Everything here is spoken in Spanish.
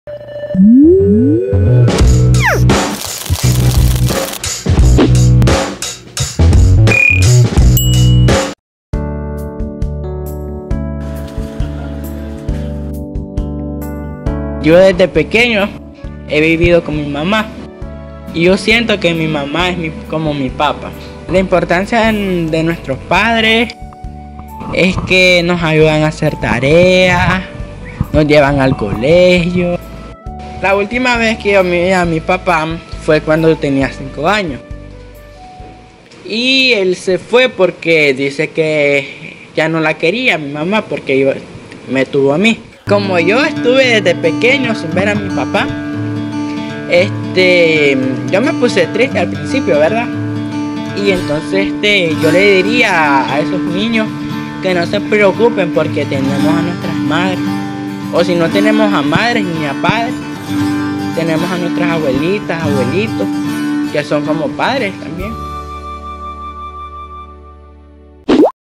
Yo desde pequeño he vivido con mi mamá y yo siento que mi mamá es como mi papá. La importancia de nuestros padres es que nos ayudan a hacer tareas, nos llevan al colegio. La última vez que yo vi a mi papá fue cuando yo tenía 5 años. Y él se fue porque dice que ya no la quería mi mamá porque me tuvo a mí. Como yo estuve desde pequeño sin ver a mi papá, yo me puse triste al principio, ¿verdad? Y entonces yo le diría a esos niños que no se preocupen porque tenemos a nuestras madres. O si no tenemos a madres ni a padres, tenemos a nuestras abuelitas, abuelitos, que son como padres también.